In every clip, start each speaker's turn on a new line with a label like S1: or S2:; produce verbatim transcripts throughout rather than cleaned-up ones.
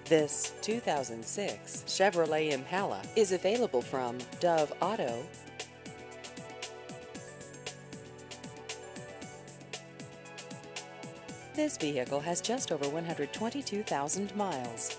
S1: This two thousand six Chevrolet Impala is available from Dove Auto. This vehicle has just over one hundred twenty-two thousand miles.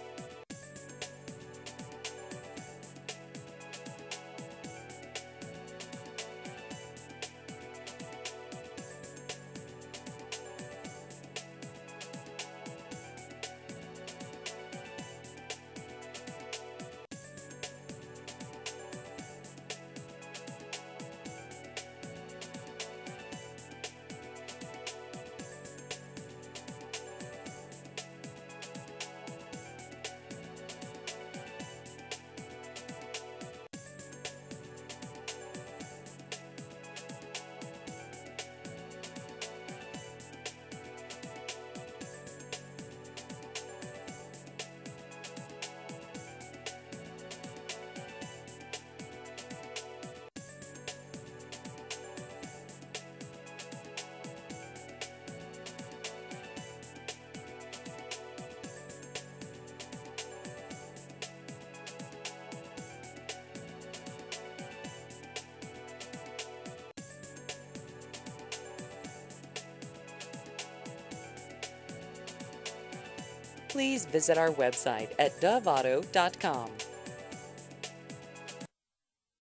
S1: Please visit our website at dove auto dot com.